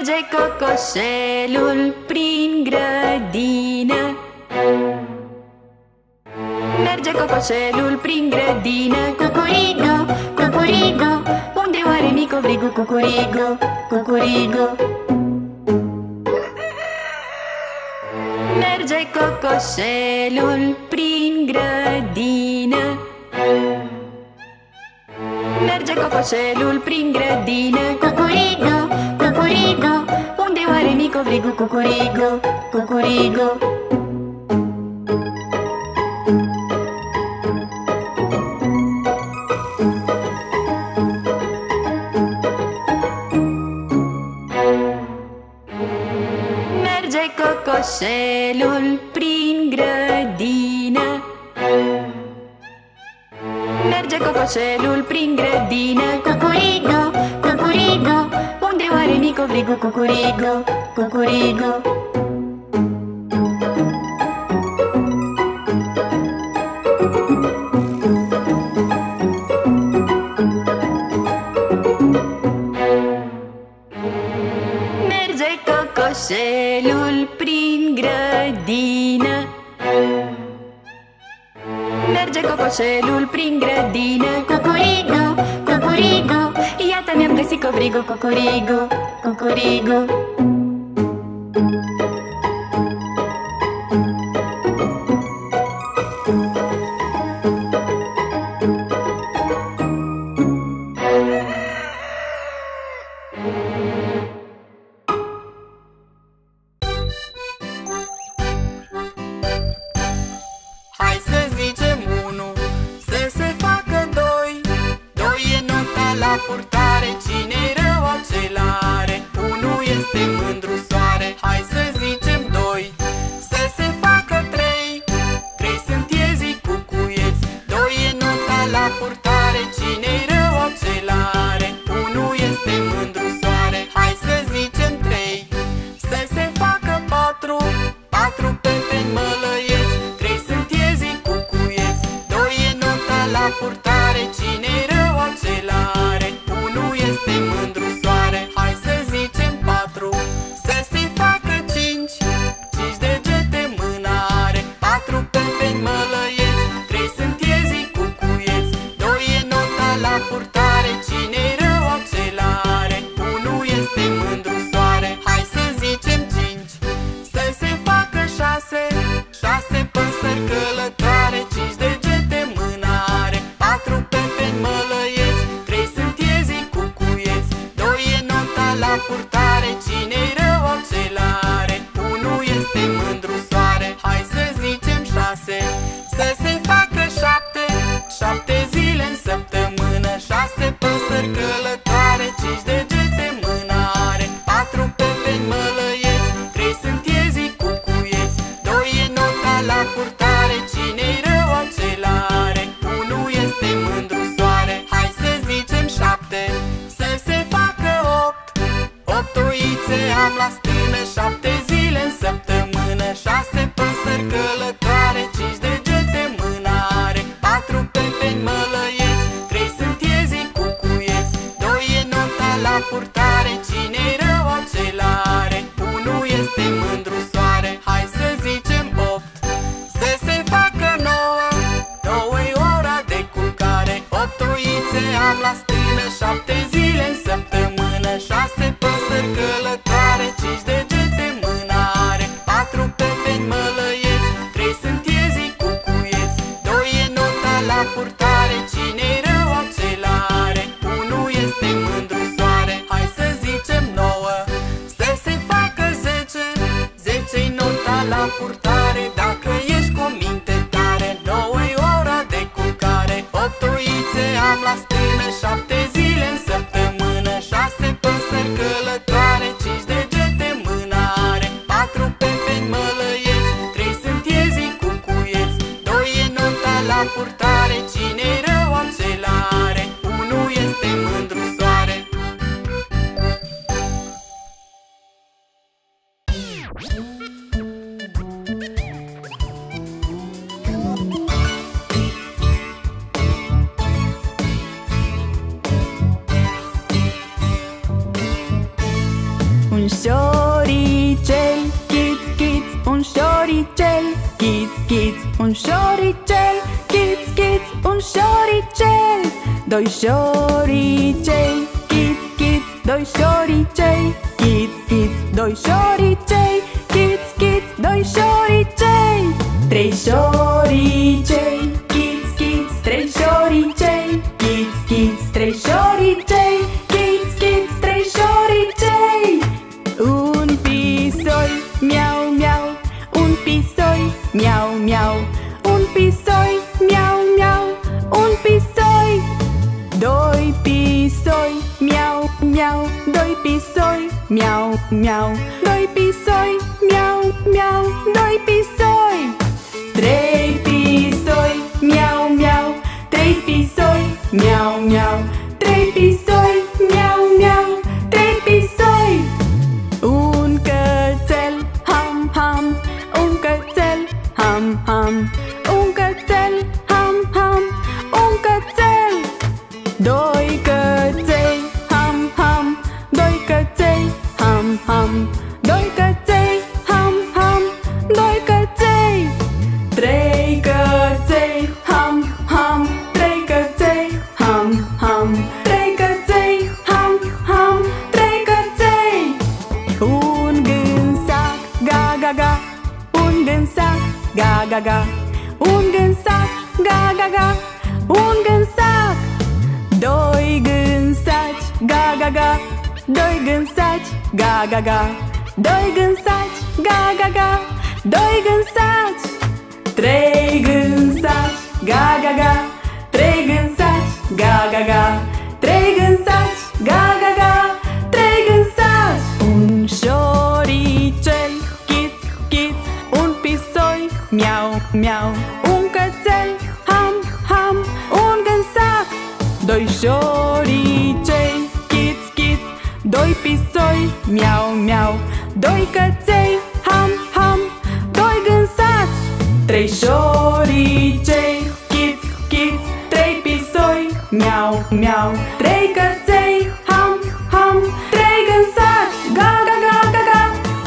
Merge cocoșelul prin grădină. Merge cocoșelul prin grădină. Cucurigu, cucurigu, unde oare micovrigu? Cucurigu, cucurigu. Merge cocoșelul prin grădină. Merge cocoșelul prin grădină. Cucurigu, cucurigu, unde oare micovrigu? Cucurigu, cucurigu. Merge cocoșelul prin grădină. Merge cocoșelul prin grădină. Cucurigu, cucurigu, unde oare micovrigu? Cucurigu, cucurigu. Merge cocoșelul prin grădină. Merge cocoșelul prin grădină. Cucurigu, cucurigu, iată mi-am găsit covrigu. Cucurigu, cucurigu. kids, un șoricel. Kids, kids, un șoricel. Doi șoricei. Kids, kids, doi șoricei. Kids, kids, doi șoricei. Kids, kids, doi șoricei. Trei șoricei. Kids, kids, trei șoricei. Kids, kids, trei șoricei. Kids, kids, trei șoricei. Un pisoi, miau, miau. Un pisoi, miau, miau. Un pisoi, miau, miau. Un pisoi. Doi pisoi, miau, miau. Doi pisoi, miau, miau. Doi pisoi, miau, miau. Doi pisoi. Trei pisoi, miau, miau. Trei pisoi, miau, miau. Trei pisoi, miau, miau. Trei pisoi. Un cățel, ham, ham. Un cățel, ham, ham. Un cățel, ham, ham. Un cățel. Doi căței, ham, ham. Doi căței, ham, ham. Doi căței, ham, ham. Doi căței. Trei căței, ham, ham. Trei căței, ham, ham. Trei căței, ham, ham. Trei căței. Un gânsac, ga, ga, ga. Un gânsac, ga, ga, ga. Un gânsac, ga, ga, ga. Un gânsac. Doi gânsaci, ga, ga, ga. Doi gânsaci, ga, ga, ga. Doi gânsaci, ga, ga, ga. Doi gânsaci. Trei gânsaci, ga, ga, ga. Trei gânsaci, ga, ga, ga. Trei gânsaci, ga, ga, ga. Trei gânsaci. Un șoricel, chit, chit. Un pisoi, miau, miau. Un cățel, ham, ham. Un gânsac. Doi șoricei, chit, chit. Doi pisoi, miau, miau. Doi căței, ham, ham. Doi gânsaci. Trei șoricei, chit, chit. Trei pisoi, miau, miau. Trei căței, ham, ham. Trei gânsaci, ga, ga, ga, ga, ga.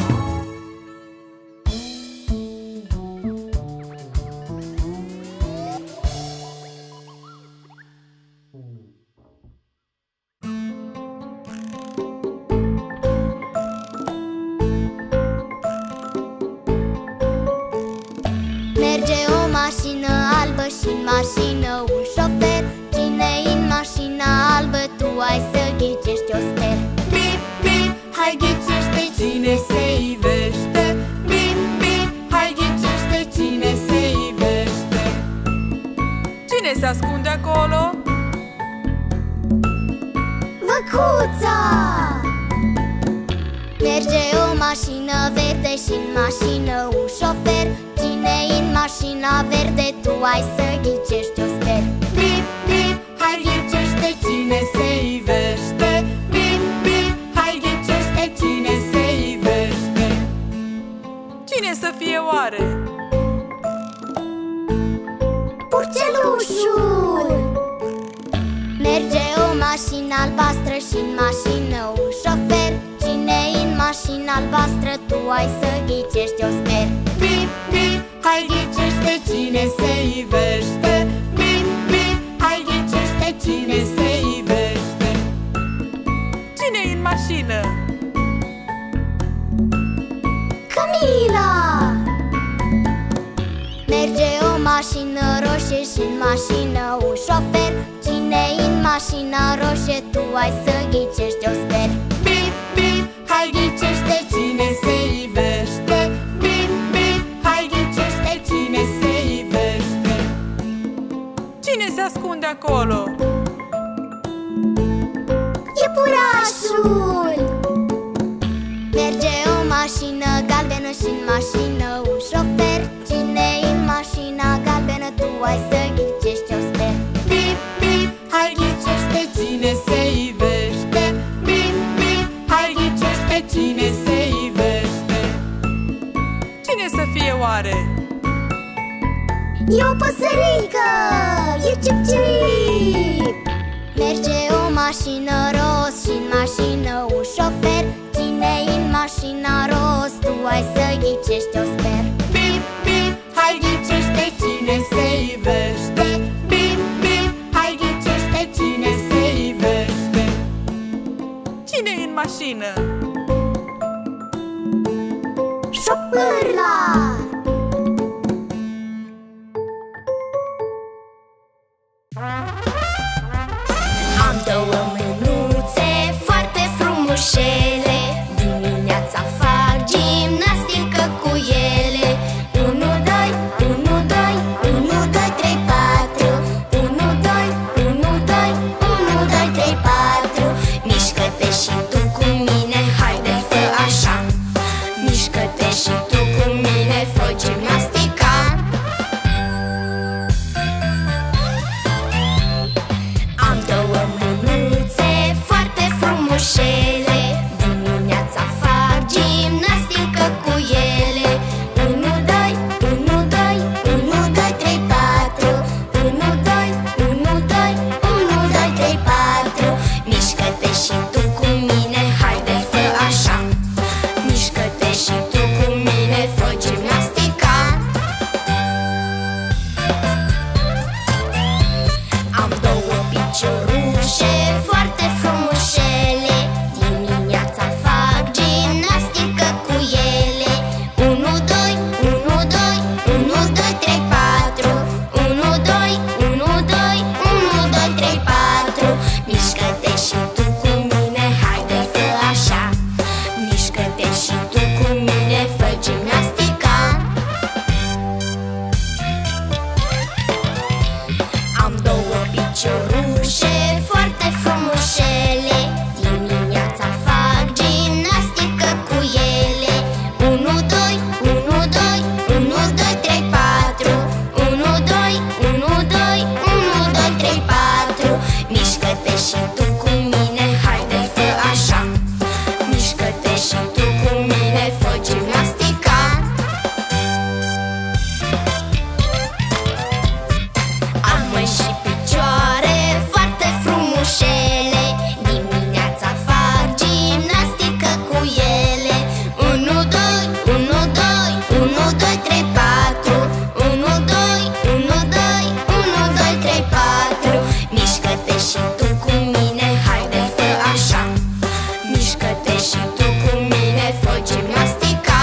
Merge o mașină albă și-n mașină un șofer. Cine-i în mașina albă, tu ai să ghicești, eu sper. Bip, bip, hai ghicește cine se ivește. Bip, bip, hai ghicește cine se ivește. Cine se ascunde acolo? Văcuța! Merge o mașină verde și-n mașină un șofer. Cine-i în mașina verde, tu ai să ghicești, eu sper. Bip, bip, hai ghicește cine se ivește. Bip, bip, hai ghicește cine se ivește. Cine să fie oare? Purcelușul! Merge o mașină albastră și-n mașină un șofer. Cine-i în mașina albastră, tu ai să ghicești, eu sper. Bip, bip, hai ghicește cine se ivește. Bip, bip, hai ghicește cine se ivește. Cine-i în mașină? Camila! Merge o mașină roșie și-n mașină un șofer. Cine-i în mașina roșie, tu ai să ghicești, eu sper. Bip, bip, hai ghicește cine se ivește. Bip, bip, hai ghicește cine se ivește. Cine se ascunde acolo? Iepurașul! Merge o mașină galbenă și-n mașină un șofer. Cine-i în mașina galbenă, tu ai să ghicești, eu sper. Bip, bip, hai ghicește cine se ivește. Bip, bip, hai ghicește cine se ivește. Cine să fie oare? E o păsărică, e cip-cip. Merge o mașină roz și-n mașină un șofer. Cine-i în mașina roz, tu ai să ghicești, eu sper. Bip, bip, hai ghicește în mașină? Șopârla! Am două mânuțe foarte frumușele, dimineața fac gimnastică cu ele. 1, 2, 1, 2, 1, 2, 3, 4. 1, 2, 1, 2, 1, 2, 3, 4. Mișcă-te și tu cu mine, haide fă așa. Mișcă-te și tu cu mine, fă gimnastica. Am două mânuțe foarte frumușele, dimineața fac gimnastică cu ele. 1, 2, 1, 2, 1, 2, 3, 4. 1, 2, 1, 2, 1, 2, 3, 4. Mișcă-te și tu cu mine, haide fă așa. Mișcă-te și tu cu mine, fă gimnastica. Am două piciorușe foarte frumușele, dimineața fac gimnastică cu ele. 1, 2, 1, 2, 1, 2, 3, 4. 1, 2, 1, 2, 1, 2, 3, 4. Mișcă-te și tu cu mine, haide fă așa. Mișcă-te și tu cu mine, fă gimnastica. Am două piciorușe foarte frumușele, dimineața fac gimnastică cu ele. 1, 2, 1, 2, 1, 2, 3, 4. 1, 2, 1, 2, 1, 2, 3, 4. Mișcă-te și tu cu mine, haide fă așa. Mișcă-te și tu cu mine, fă gimnastica. Am mâini și picioare foarte frumușele, dimineața fac gimnastică cu ele. 1, 2, 1, 2, 1, 2, 3, 4. 1, 2, 1, 2, 1, 2, 3, 4. Mișcă-te și tu cu mine, haide fă așa. Mișcă-te și tu cu mine, fă gimnastica.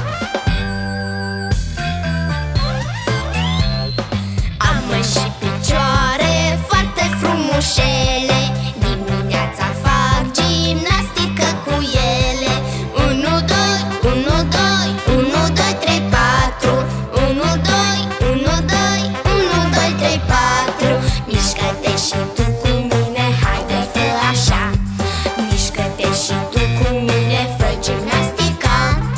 Am mâini și picioare foarte frumușele, dimineața fac gimnastică cu ele. 1, 2, 1, 2, 1, 2, 3, 4. 1, 2, 1, 2, 1, 2, 3, 4. Mișcă-te și tu cu mine, haide fă așa. Mișcă-te și tu cu mine, fă gimnastica.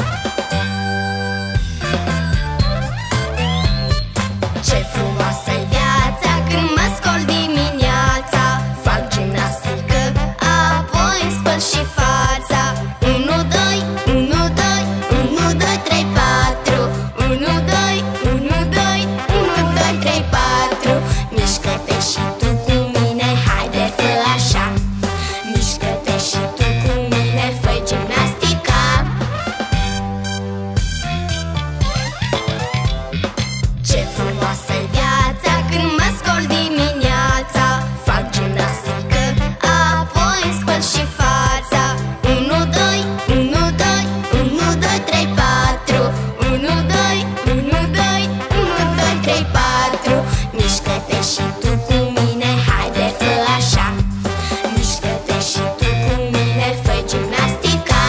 Ce frumoasă-i viața când mă scol dimineața. Fac gimnastică, apoi îmi spăl și fața. 1, 2, 1, 2, 1, 2, 3, 4. 1, 2, 1, 2, 1, 2, 3, 4. Mișcă-te și tu cu mine, haide fă așa. Mișcă-te și tu cu mine, fă gimnastica. Ce frumoasă-i viața când mă scol dimineața. Fac gimnastică, apoi îmi spăl și fața. 1, 2, 1, 2, 1, 2, 3, 4. 1, 2, 1, 2, 1, 2, 3, 4. Mișcă-te și tu cu mine, haide fă așa. Mișcă-te și tu cu mine, fă gimnastica.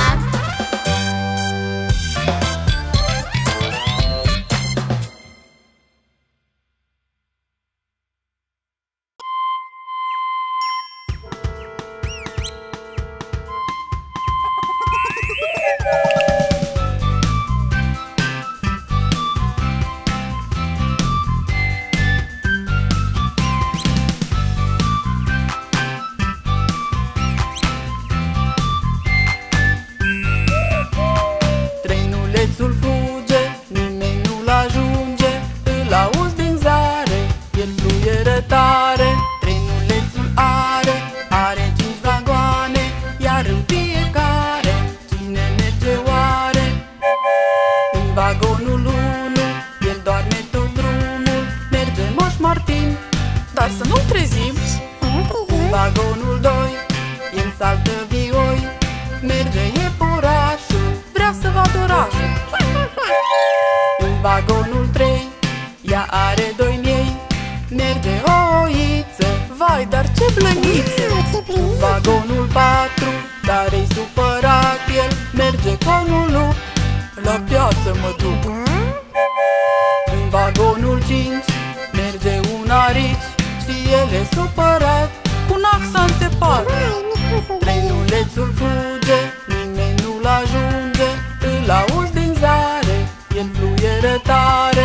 Trenulețul fuge, nimeni nu-l ajunge. Îl auzi din zare, el fluieră tare. Trenulețul are 5 vagoane, iar în fiecare cine merge oare? În vagonul 1, el doarme tot drumul. Merge Moș Martin, Dar să nu-l trezim. în vagonul 2, el saltă vioi. merge iepurașul, vrea să vadă orașul. În vagonul 3, ea are 2 miei, merge o oiță, vai, dar ce blăniță! În vagonul 4, dar e supărat el, merge conul lup, la piață mă duc. În vagonul 5, merge un arici și el e supărat, cu un accent înțepat. Trenulețul fuge, nimeni nu-l ajunge, îl auzi din zare, el fluieră tare.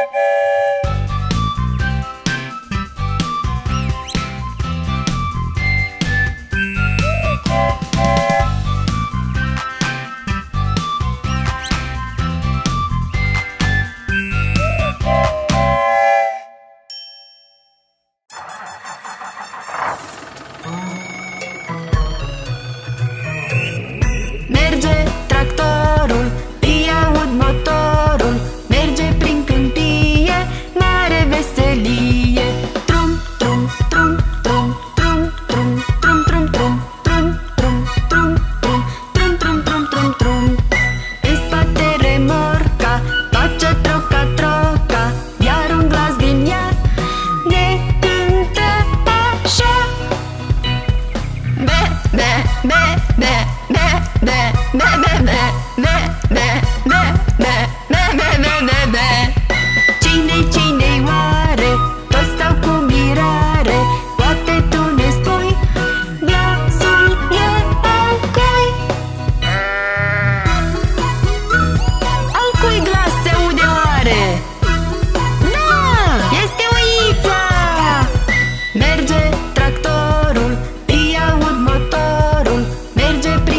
Merge tractorul, îi aud motorul, merge prin câmpie, mare veselie. Trum, trum, trum, trum, trum, trum, trum, trum, trum, trum, trum, trum, trum, trum, trum, trum, trum. În spate remorca face troca, troca, iar un glas din ea ne cântă așa. Be, be, be, be, be, be, be, be, be, be, be, be, be, be, be, be, be. Cine-i, cine-i oare? Toți stau cu mirare. Poate tu ne spui glasul e al cui? Al cui glas se aude oare? Da, este oița! Merge tractorul, îi aud motorul, merge prin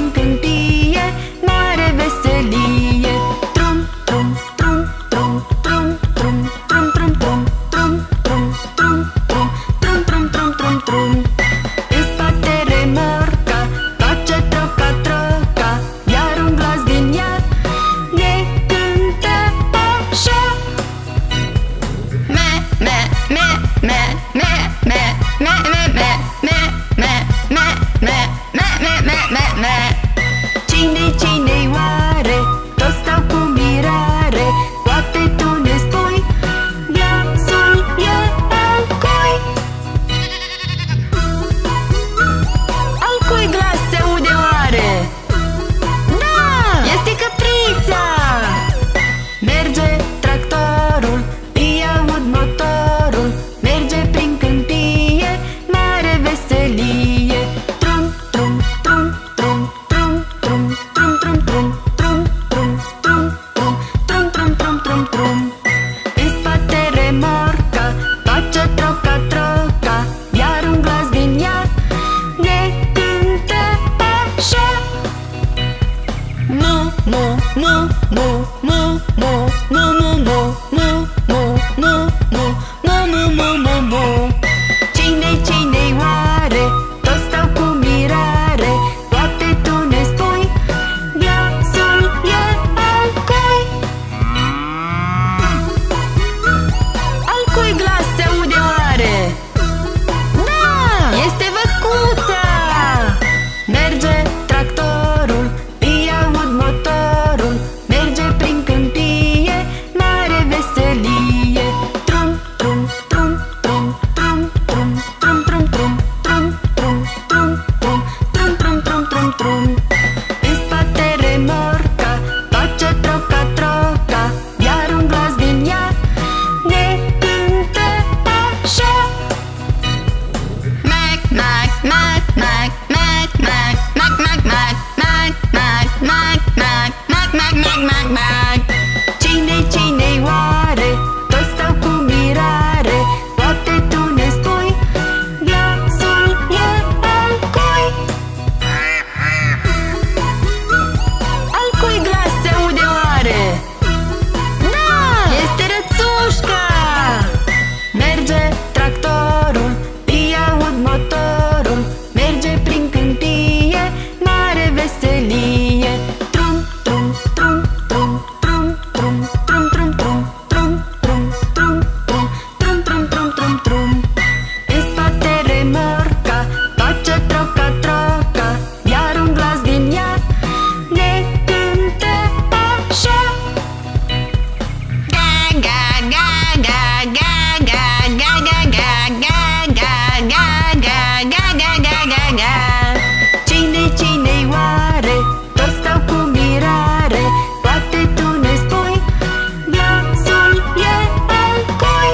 ngea. Cine-i oare? Toți stau cu mirare. Poate tu ne spui glasul e al cui?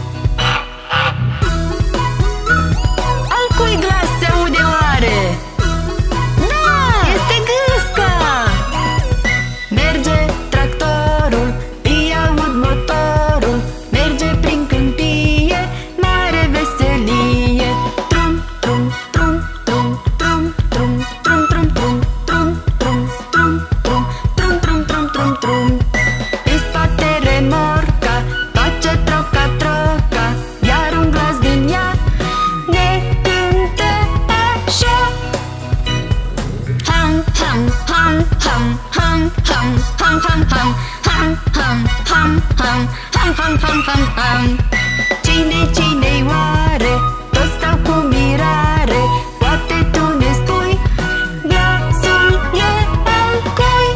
Al cui glas se aude oare? Da! Este gâsca! Merge tractorul, îi aud motorul, merge prin câmpie, mare veselie. Trum, trum, trum, trum, trum, trum, trum, trum, trum, trum, trum, trum, trum, trum, trum, trum, trum, trum. În spate remorca face troca, troca, iar un glas din ea ne cântă așa. Ham, ham, ham, ham, ham, ham, ham, ham, ham, ham, ham, ham, ham, ham, ham, ham, ham, ham. Cine-i oare? Toți stau cu mirare. Poate tu ne spui glasul e al cui?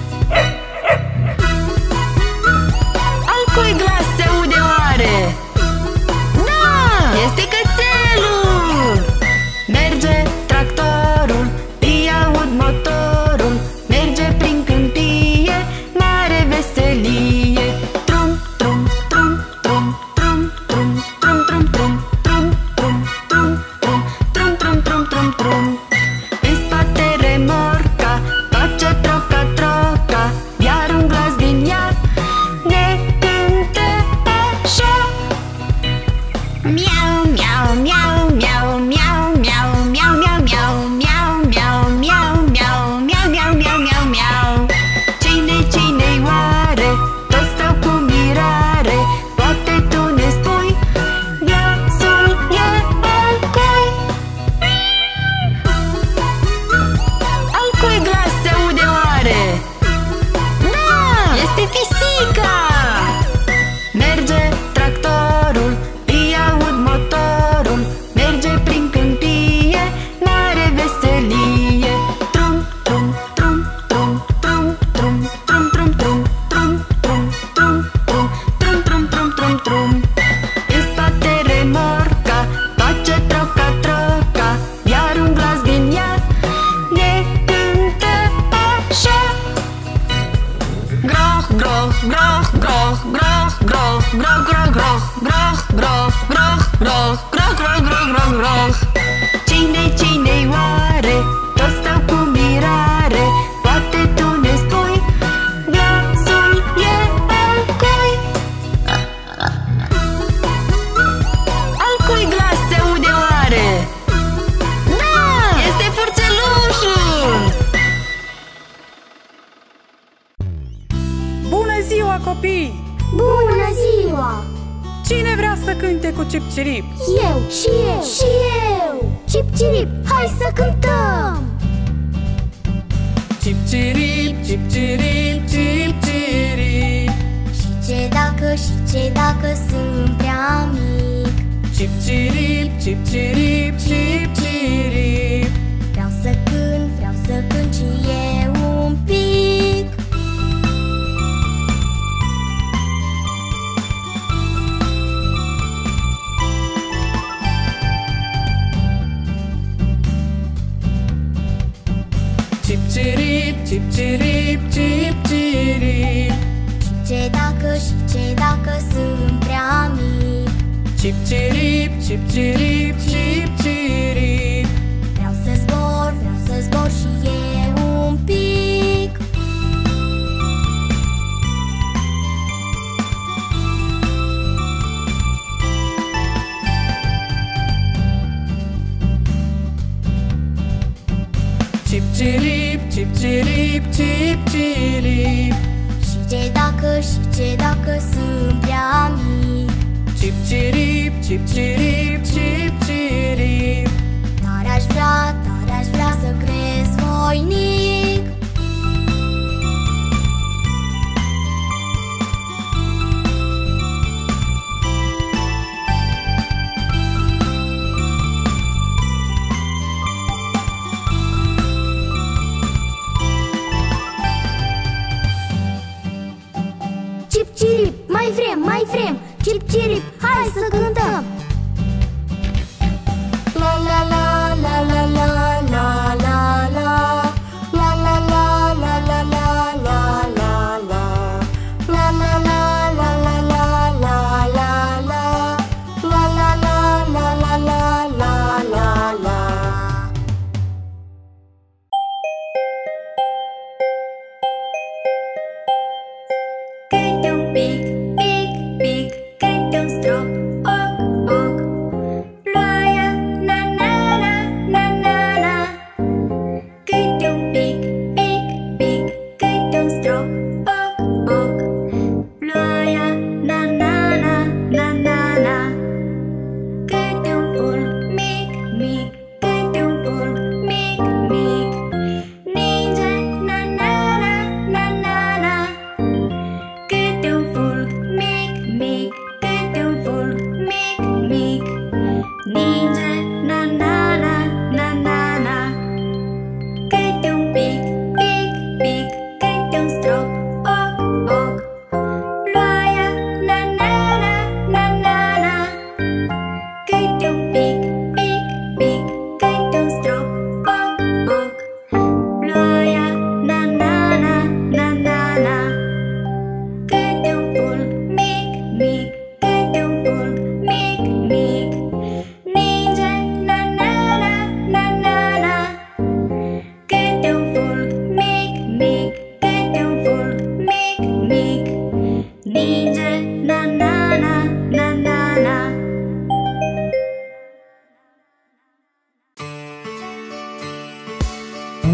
Al cui glas se aude oare? Da! Este cățelul! Merge tractorul, îi aud motorul, merge prin câmpie, mare veselie. Trum, trum, trum, trum, trum, trum, trum, trum, trum, trum, trum, trum, trum, trum, trum, trum, trum. În spate remorca face troca, troca, iar un glas din ea ne cântă așa. Miau, miau, miau, miau, miau, miau, miau, miau, miau, miau, miau, miau, miau, miau, miau, miau, miau, miau. Cine-i oare? Toți stau cu mirare. Poate tu ne spui glasul e al cui? Al cui glas se aude oare? Da! Este pisica! Merge tractorul, îi aud motorul, merge prin câmpie, mare veselie. Trum, trum, trum, trum, trum, trum, trum, trum, trum, trum, trum, trum, trum, trum, trum, trum, trum, trum. În spate remorca face troca, troca, iar un glas din ea ne cântă așa. Groh, groh, groh, groh, groh, groh, groh, groh, groh, groh, groh, groh, groh, groh, groh, groh, groh, groh. Cine-i oare? Toți stau cu mirare. Poate tu ne spui glasul e al cui? Al cui glas se aude oare? Da! Este purcelușul! Bună ziua, copii! Bună ziua! Cine vrea să cânte cu cip-cirip? Eu și eu și eu! Cip-cirip, hai să cântăm! Cip-cirip, cip-cirip, cip-cirip. Și ce dacă sunt prea mic? Cip-cirip, cip-cirip, cip-cirip. Vreau să cânt și eu un pic. Cip-cirip, cip-cirip, cip-cirip. Și ce dacă sunt prea mic? Cip-cirip, cip-cirip, cip-cirip. Vreau să zbor și eu un pic. Cip-cirip, cip-cirip, cip-cirip. Și ce dacă sunt prea mic? Cip-cirip, cip-cirip, cip-cirip. Tare aș vrea să cresc voinic. Cip-cirip, mai vrem, cip-cirip, hai să cântăm! La la la la la la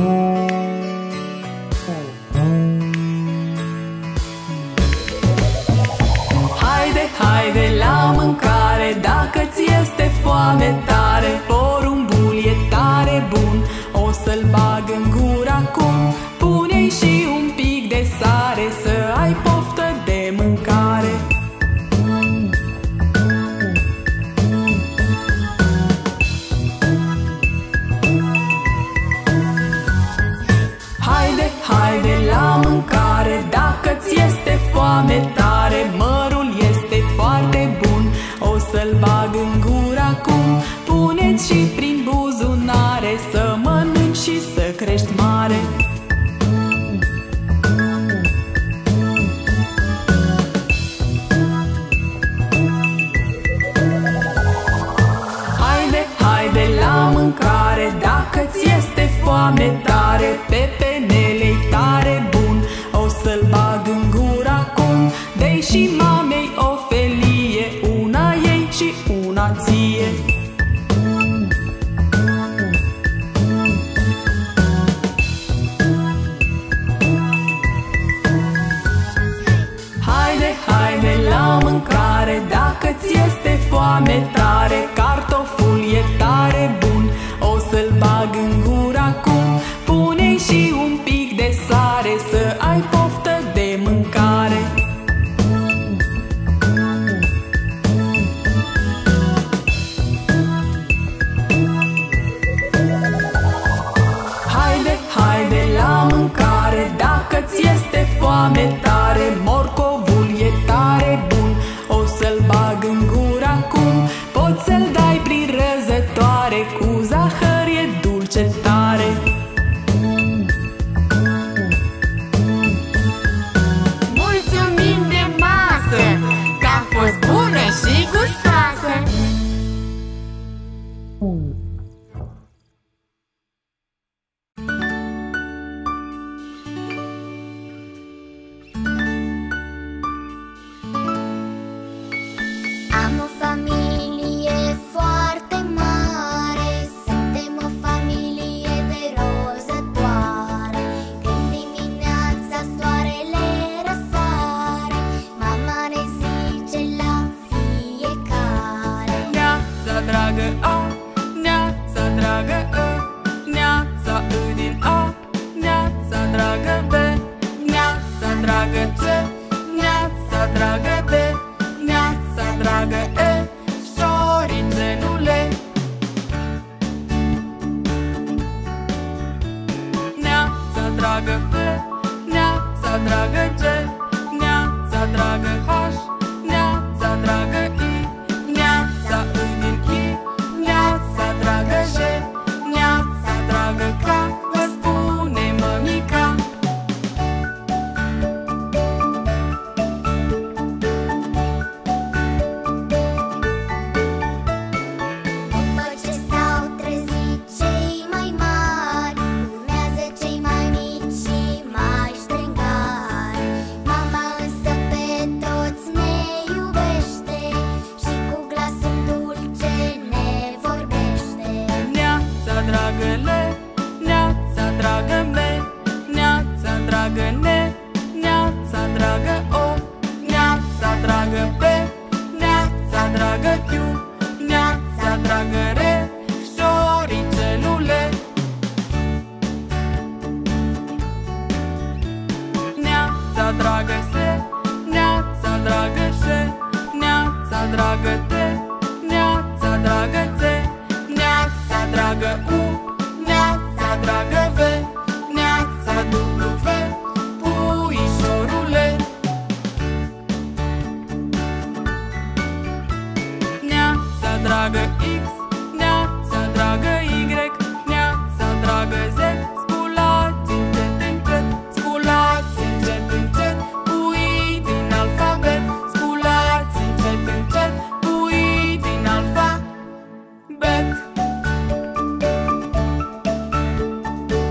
Haide, haide la mâncare, dacă ți este foame tare. Porumbul e tare bun, o să-l bag în gură acum. Pune-i și un pic de sare, să ai poftă de mâncare. Haide, haide la mâncare, dacă ți este foame tare. Mărul este foarte bun, o să-l bag în gură acum. Pune-ți și prin buzunare, să mănânci și să crești mare. Haide, haide la mâncare, dacă ți este foame tare. Pepenele-i tare bun, o să-l bag în gură acum. Dă-i și mamei o felie, una ei și una ție. Haide, haide la mâncare, dacă ți este foame tare. Cartoful e tare bun, o să-l bag în gură acum. Pune-i și un pic de sare, să ai poftă de mâncare. Haide, haide la mâncare, dacă ți este foame tare. Morcovul e tare bun, o să-l bag în gură acum. Poți să-l dai prin răzătoare, cu zahăr e dulce tare. Mulțumim de masă, că a fost bună și gustoasă. Am o familie foarte mare, suntem o familie de rozătoare. Când dimineața soarele răsare, mama ne zice la fiecare: Neața dragă A, neața dragă A, neața Ă din A, neața dragă B, neața dragă C, neața dragă D, neața dragă E, șoricelule. Neața dragă F, neața dragă G, neața dragă H, neața dragă I, neața Ă din I, neața dragă J, neața dragă K, vă spune mămica. După ce s-au trezit cei mai mari, urmează cei mai mici și mai ștrengari. Mama însă pe toți ne iubește și cu glasul dulce ne vorbește. Neața dragă L, neața dragă M, neața dragă N, neața dragă O, neața dragă P, neața dragă Q, neața dragă R, șoricelule. Neața dragă S, neața dragă Ș, neața dragă T, neața dragă Ț, neața dragă U, neața dragă V, neața W, puișorule. Neața dragă X, neața dragă Y, neața dragă Z, sculați încet încet, sculați încet încet, puii din alfabet, sculați încet încet, puii din alfabet.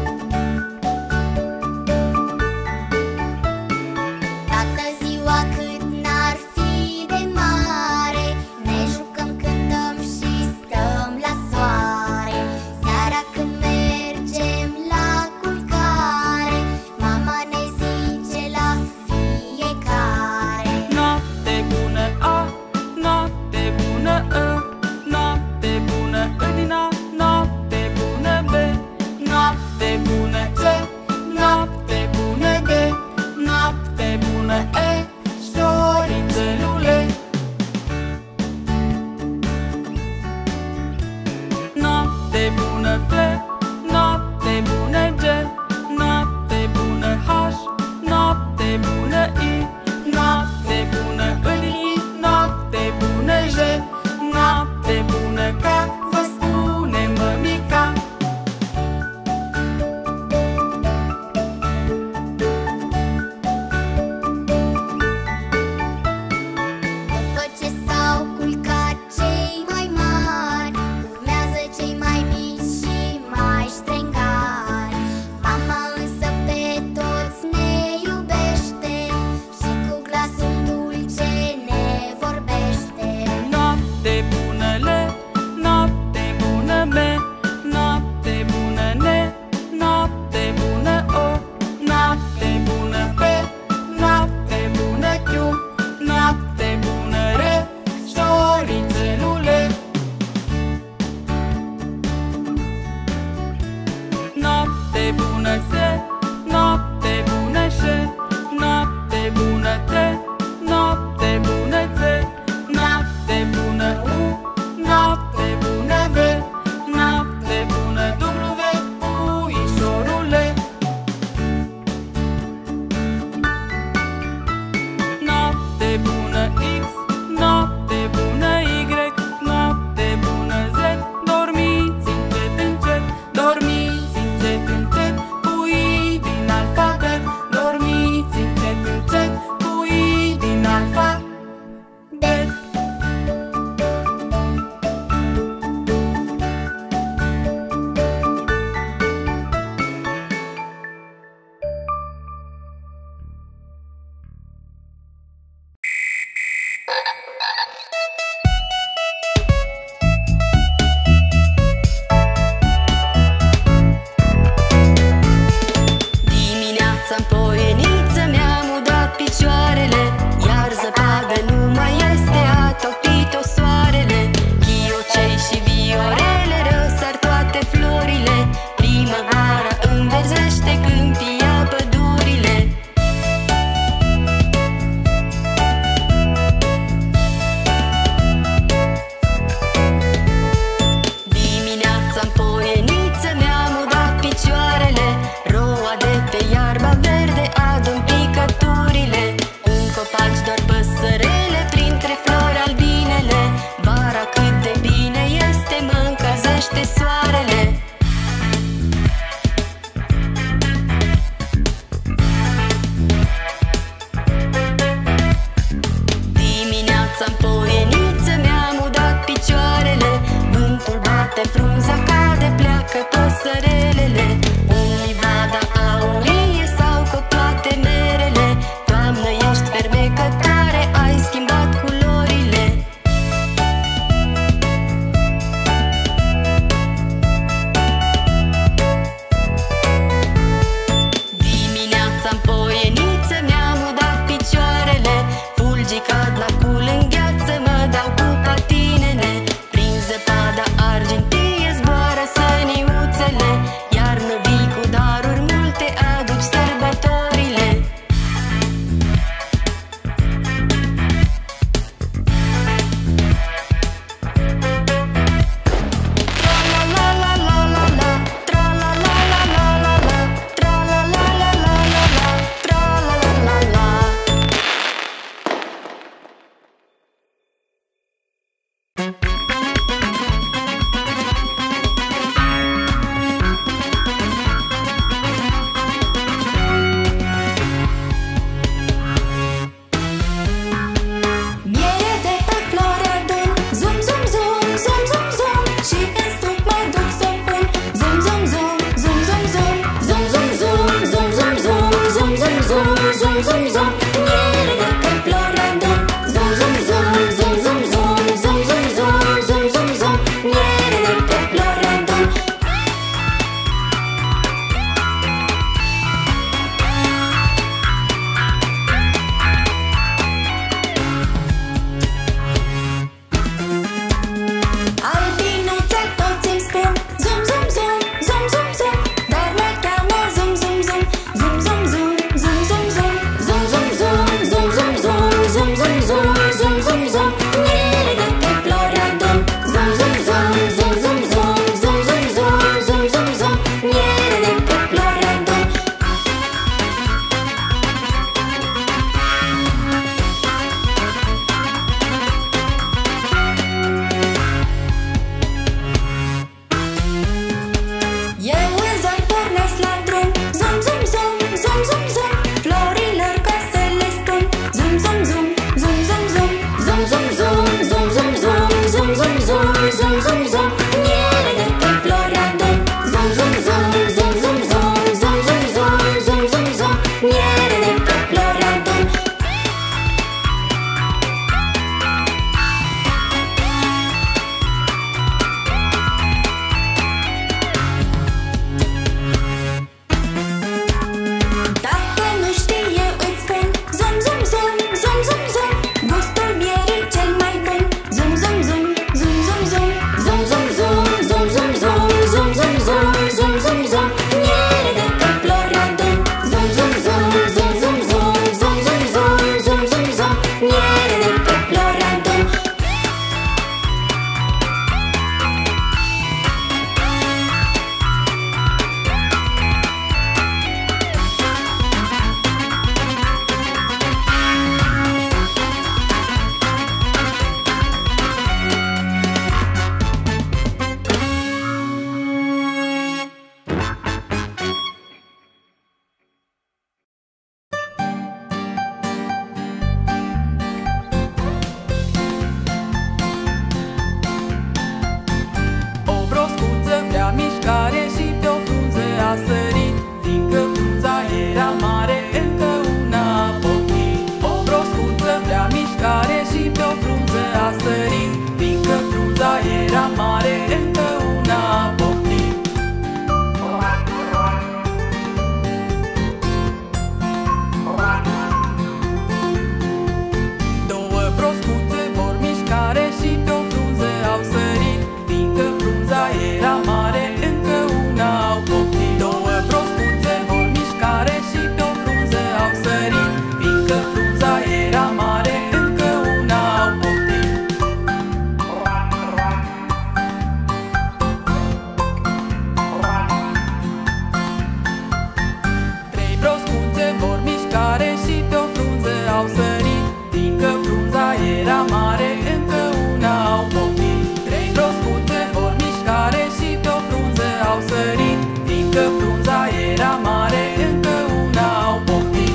fiindcă frunza era mare, încă una au poftit.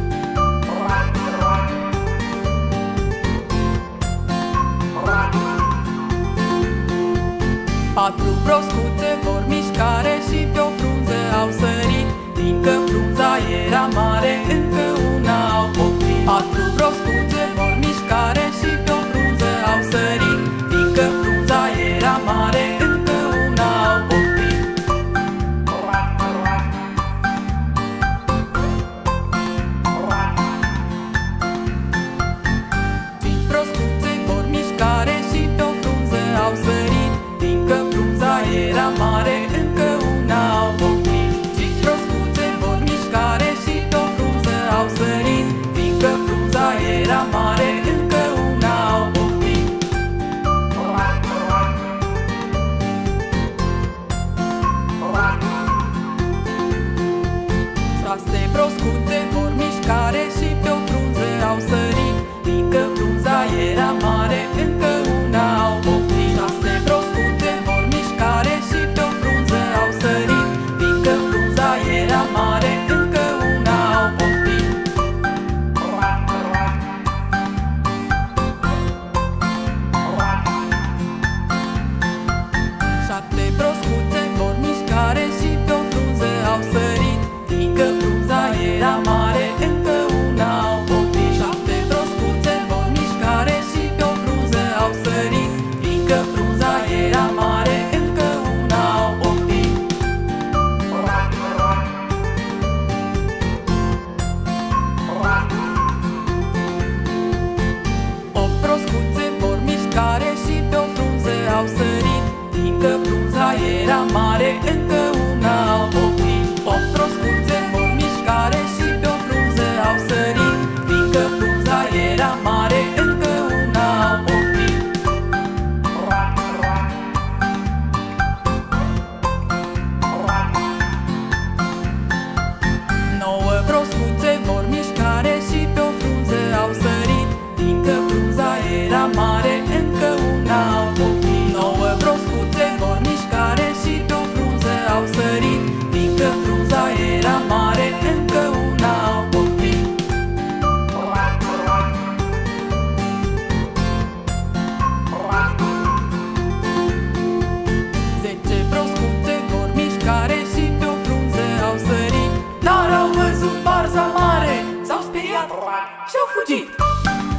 Patru broscuțe vor mișcare și pe-o frunză au sărit, fiindcă frunza era mare, încă una au poftit. Patru broscuțe vor mișcare și pe-o frunză au sărit, fiindcă frunza era mare, încă una au poftit. Cinci broscuțe vor mișcare și pe-o frunză au sărit, fiindcă frunza era mare, încă una au poftit. Cinci broscuțe vor mișcare și pe-o frunză au sărit, fiindcă frunza era mare, încă una au poftit. Șase broscuțe vor mișcare și pe-o frunză au sărit, fiindcă frunza era mare, încă una au poftit. Șase broscuțe vor mișcare și pe-o frunză au sărit, fiindcă frunza era mare, încă una au poftit. Șapte broscuțe vor mișcare și pe-o frunză au sărit, fiindcă frunza era mare, încă una au poftit. Șapte broscuțe vor mișcare și pe-o frunză au sărit, fiindcă frunza era mare, încă una au poftit. Opt broscuțe vor mișcare și pe-o frunză au sărit, fiindcă frunza era mare, încă una au poftit. Opt broscuțe vor mișcare și pe-o frunză au sărit, fiindcă frunza era mare, încă una au poftit. Nouă broscuțe vor mișcare și pe-o frunză au sărit, fiindcă frunza era mare, încă una au poftit. Nouă broscuțe vor mișcare și pe-o frunză au sărit, fiindcă frunza era mare, încă una au poftit. Zece broscuțe vor mișcare și pe-o frunză au sărit, dar au văzut barza mare, s-au speriat și au fugit.